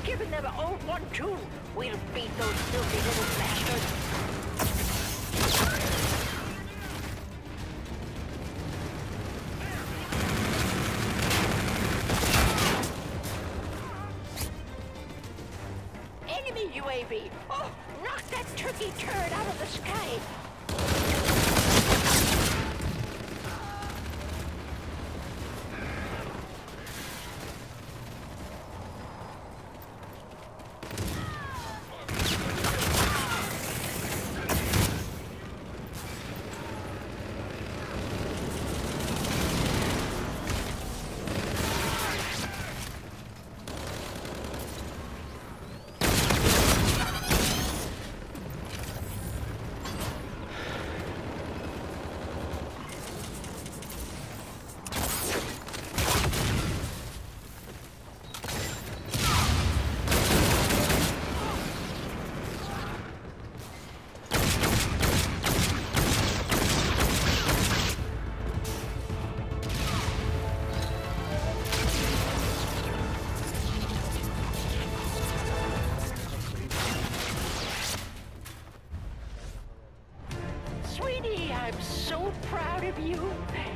giving them an old one too. We'll beat those filthy little bastards. Enemy UAV! Oh, knock that turkey turd out of the sky! Sweetie, I'm so proud of you.